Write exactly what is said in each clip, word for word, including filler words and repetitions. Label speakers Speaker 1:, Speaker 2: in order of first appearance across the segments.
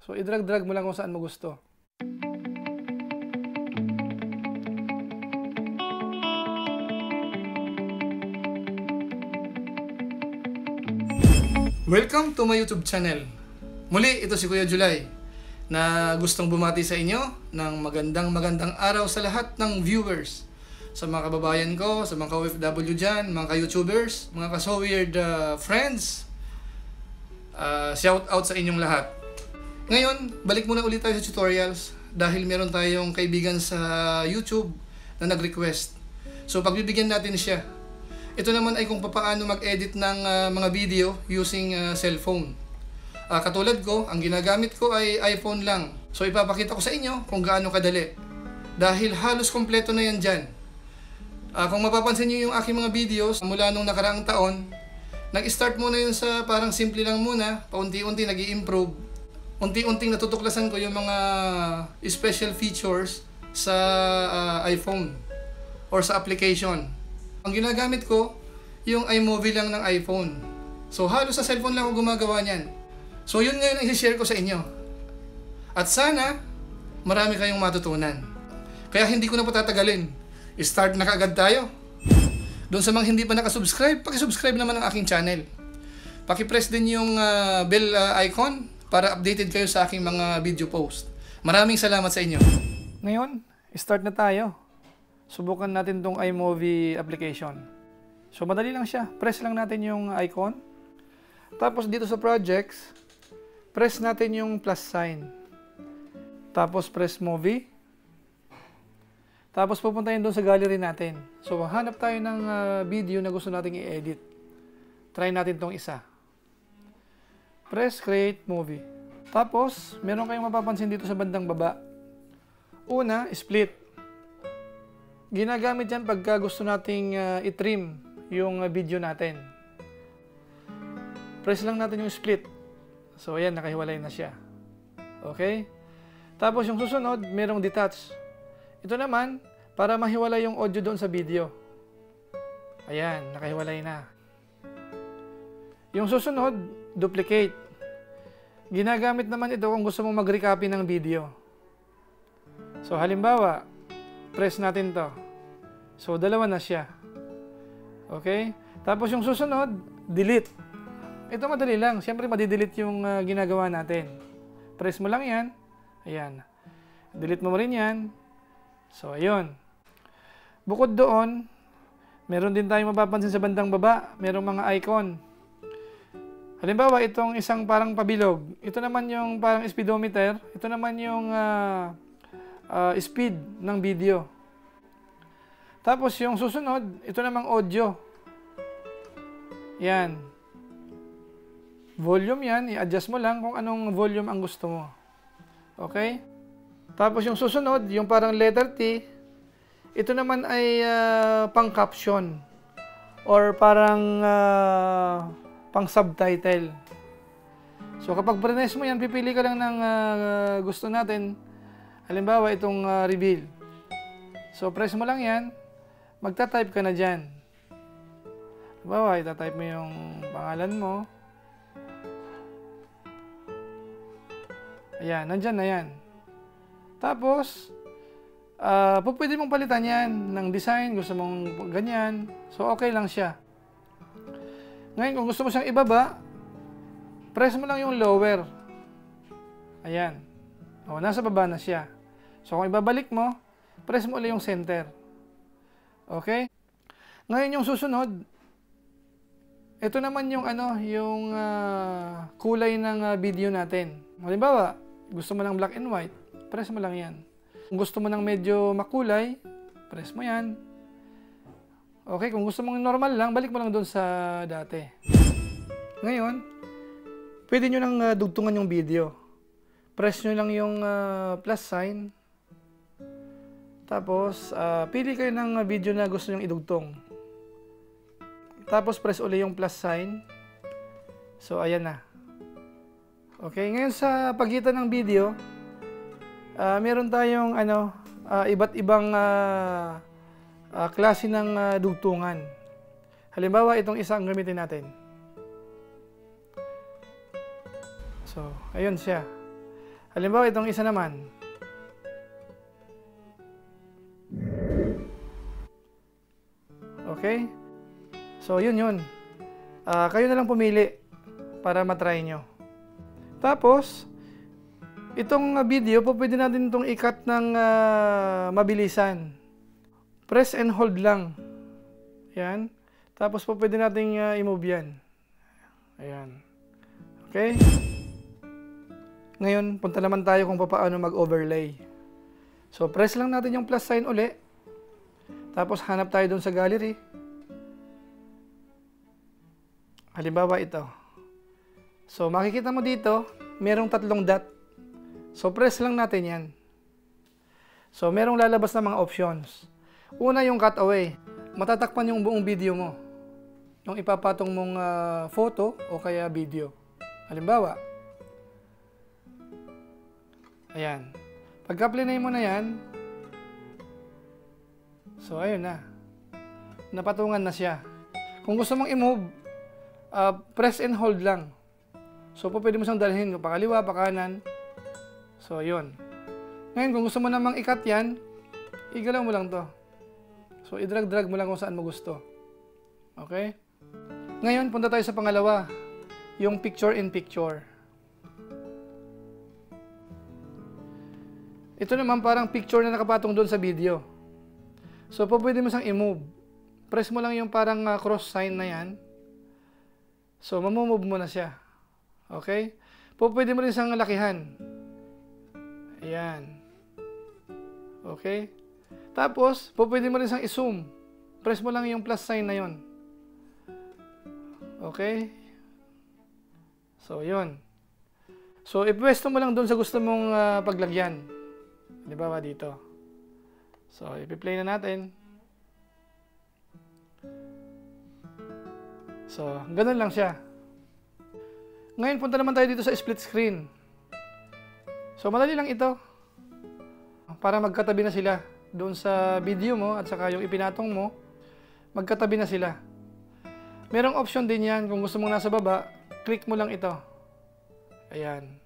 Speaker 1: So, i-drag-drag mo lang kung saan mo gusto. Welcome to my YouTube channel. Muli, ito si Kuya July na gustong bumati sa inyo ng magandang magandang araw sa lahat ng viewers. Sa mga kababayan ko, sa mga ka-O F W dyan, mga ka-YouTubers, mga ka-So Weird uh, friends. Uh, shout out sa inyong lahat. Ngayon, balik muna ulit tayo sa tutorials dahil meron tayong kaibigan sa YouTube na nag-request. So pagbibigyan natin siya. Ito naman ay kung paano mag-edit ng uh, mga video using uh, cellphone. Uh, katulad ko, ang ginagamit ko ay iPhone lang. So ipapakita ko sa inyo kung gaano kadali. Dahil halos kompleto na yan dyan. Uh, kung mapapansin nyo yung aking mga videos mula nung nakaraang taon, nag-start muna yun sa parang simple lang muna, paunti-unti nag-i-improve. Unti-unting natutuklasan ko yung mga special features sa uh, iPhone or sa application. Ang ginagamit ko, yung iMovie lang ng iPhone. So halos sa cellphone lang ako gumagawa niyan. So yun ngayon ang i-share ko sa inyo. At sana, marami kayong matutunan. Kaya hindi ko na patatagalin. Start na kaagad tayo. Doon sa mga hindi pa nakasubscribe, pakisubscribe naman ang aking channel. Pakipress din yung uh, bell uh, icon para updated kayo sa aking mga video post. Maraming salamat sa inyo. Ngayon, start na tayo. Subukan natin tong iMovie application. So madali lang siya. Press lang natin yung icon. Tapos dito sa projects, press natin yung plus sign. Tapos press movie. Tapos pupuntahin doon sa gallery natin. So hanap tayo ng uh, video na gusto nating i-edit. Try natin tong isa. Press create movie. Tapos meron kayong mapapansin dito sa bandang baba. Una, split. Ginagamit yan pagka gusto nating uh, i-trim yung uh, video natin. Press lang natin yung split. So ayan, nakahiwalay na siya. Okay? Tapos yung susunod, merong detach. Ito naman, para mahiwalay yung audio doon sa video. Ayan, nakahiwalay na. Yung susunod, duplicate. Ginagamit naman ito kung gusto mong mag-recopy ng video. So halimbawa, press natin to. So, dalawa na siya. Okay? Tapos yung susunod, delete. Ito madali lang. Siyempre, madidelete yung uh, ginagawa natin. Press mo lang yan. Ayan. Delete mo rin yan. So, ayun. Bukod doon, meron din tayong mapapansin sa bandang baba. Merong mga icon. Halimbawa, itong isang parang pabilog. Ito naman yung parang speedometer. Ito naman yung uh, uh, speed ng video. Tapos yung susunod, ito namang audio. Yan. Volume yan, i-adjust mo lang kung anong volume ang gusto mo. Okay? Tapos yung susunod, yung parang letter T, ito naman ay uh, pang-caption or parang uh, pang-subtitle. So kapag press mo yan, pipili ka lang ng uh, gusto natin. Halimbawa, itong uh, reveal. So press mo lang yan. Magta-type ka na dyan. Halimbawa, itatype mo yung pangalan mo. Ayan, nandyan na yan. Tapos, uh, pwede mong palitan yan ng design. Gusto mong ganyan. So, okay lang siya. Ngayon, kung gusto mo siyang ibaba, press mo lang yung lower. Ayan. O, nasa baba na siya. So, kung ibabalik mo, press mo ulit yung center. Okay? Ngayon yung susunod, ito naman yung ano, yung uh, kulay ng uh, video natin. Halimbawa, gusto mo ng black and white, press mo lang yan. Kung gusto mo ng medyo makulay, press mo yan. Okay, kung gusto mong normal lang, balik mo lang doon sa dati. Ngayon, pwede nyo nang uh, dugtungan yung video. Press nyo lang yung uh, plus sign. Tapos, uh, pili kayo ng video na gusto nyong idugtong. Tapos, press uli yung plus sign. So, ayan na. Okay, ngayon sa pagitan ng video, uh, meron tayong ano, uh, iba't ibang uh, uh, klase ng uh, dugtungan. Halimbawa, itong isang gamitin natin. So, ayun siya. Halimbawa, itong isa naman. Okay? So, yun yun. Uh, kayo na lang pumili para matry nyo. Tapos, itong video, po pwede natin itong ikat ng uh, mabilisan. Press and hold lang. Yan. Tapos po pwede natin uh, i-move yan. Ayan. Okay? Ngayon, punta naman tayo kung paano mag-overlay. So, press lang natin yung plus sign uli. Tapos, hanap tayo dun sa gallery. Halimbawa, ito. So, makikita mo dito, merong tatlong dot. So, press lang natin yan. So, merong lalabas na mga options. Una, yung cutaway. Matatakpan yung buong video mo. Yung ipapatong mong uh, photo o kaya video. Halimbawa, ayan. Pagka-plinay mo na yan, so, ayun na. Napatungan na siya. Kung gusto mong i-move, uh, press and hold lang. So, po pwede mo siyang dalhin pa kaliwa, pa kanan. So, yun. Ngayon, kung gusto mo namang ikat yan, igalaw mo lang to. So, i-drag-drag mo lang kung saan mo gusto. Okay? Ngayon, punta tayo sa pangalawa. Yung picture-in-picture. Ito naman parang picture na nakapatong doon sa video. So, po pwede mo siyang i-move. Press mo lang yung parang uh, cross sign na yan. So, mamumove mo na siya. Okay? Po pwede mo rin siyang lakihan. Ayan. Okay? Tapos, po pwede mo rin siyang i-zoom. Press mo lang yung plus sign na yon. Okay? So, yun. So, ipwesto mo lang doon sa gusto mong uh, paglagyan. Di ba ba dito? So, ipi-play na natin. So, ganun lang siya. Ngayon, punta naman tayo dito sa split screen. So, madali lang ito. Para magkatabi na sila. Doon sa video mo at saka yung ipinatong mo, magkatabi na sila. Merong option din yan. Kung gusto mong nasa baba, click mo lang ito. Ayan.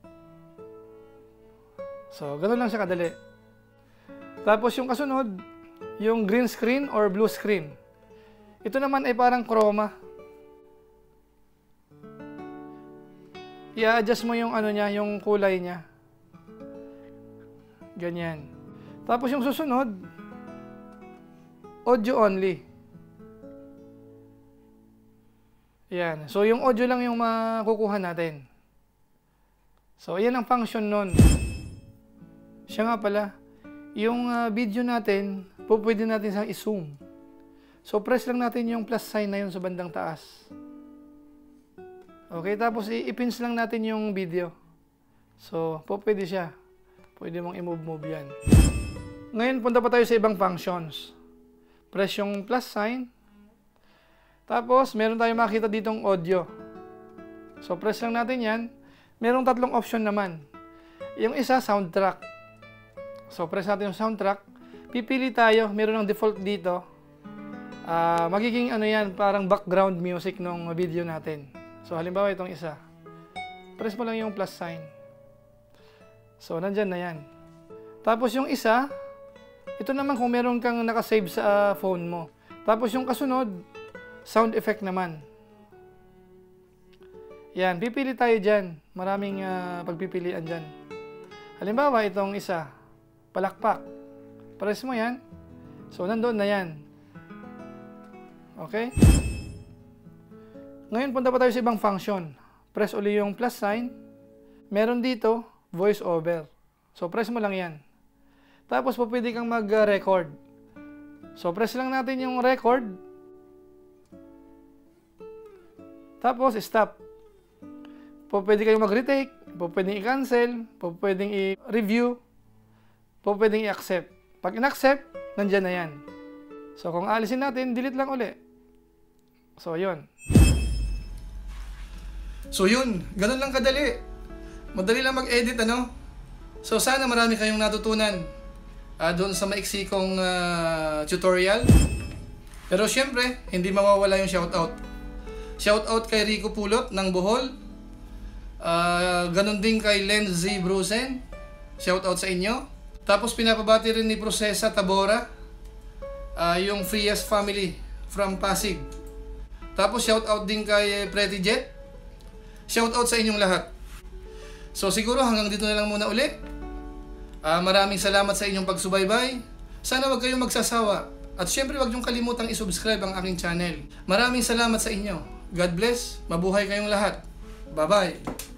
Speaker 1: So, ganun lang siya kadali. Tapos yung kasunod, yung green screen or blue screen. Ito naman ay parang chroma. I-adjust mo yung ano niya, yung kulay niya. Ganyan. Tapos yung susunod, audio only. Yan. So, yung audio lang yung makukuha natin. So, yan ang function nun. Siya nga pala, yung uh, video natin, po pwede natin siyang i-zoom. So, press lang natin yung plus sign na yun sa bandang taas. Okay, tapos i-pins lang natin yung video. So, po pwede siya. Pwede mong i-move-move yan. Ngayon, punta pa tayo sa ibang functions. Press yung plus sign. Tapos, meron tayong makita ditong audio. So, press lang natin yan. Merong tatlong option naman. Yung isa, soundtrack. So, press natin yung soundtrack. Pipili tayo. Meron ng default dito. Uh, magiging ano yan, parang background music ng video natin. So, halimbawa itong isa. Press mo lang yung plus sign. So, nandyan na yan. Tapos yung isa, ito naman kung meron kang nakasave sa uh, phone mo. Tapos yung kasunod, sound effect naman. Yan, pipili tayo dyan. Maraming uh, pagpipilian dyan. Halimbawa, itong isa, palakpak. Press mo yan. So, nandoon na yan. Okay? Ngayon, punta pa tayo sa ibang function. Press uli yung plus sign. Meron dito, voice over. So, press mo lang yan. Tapos, po pwede kang mag-record. So, press lang natin yung record. Tapos, stop. Po pwede kayong mag-retake. Po pwedeng i-cancel. Po pwedeng i-review. Po pwedeng i-accept. Pag in-accept, nandyan na yan. So, kung alisin natin, delete lang uli. So, yun. So yun, ganun lang kadali. Madali lang mag-edit, ano? So sana marami kayong natutunan uh, doon sa maiksi kong uh, tutorial. Pero syempre, hindi mawawala yung shoutout. Shoutout kay Rico Pulot ng Bohol. Uh, Uh, ganon din kay Lenzy Brusen. Shout out sa inyo. Tapos pinapabati rin ni Procesa Tabora, uh, yung Frias family from Pasig. Tapos shout out din kay Pretty Jet. Shout out sa inyong lahat. So siguro hanggang dito na lang muna ulit. Uh, maraming salamat sa inyong pagsubaybay. Sana wag kayong magsasawa. At syempre wag niyong kalimutang isubscribe ang aking channel. Maraming salamat sa inyo. God bless. Mabuhay kayong lahat. Bye-bye.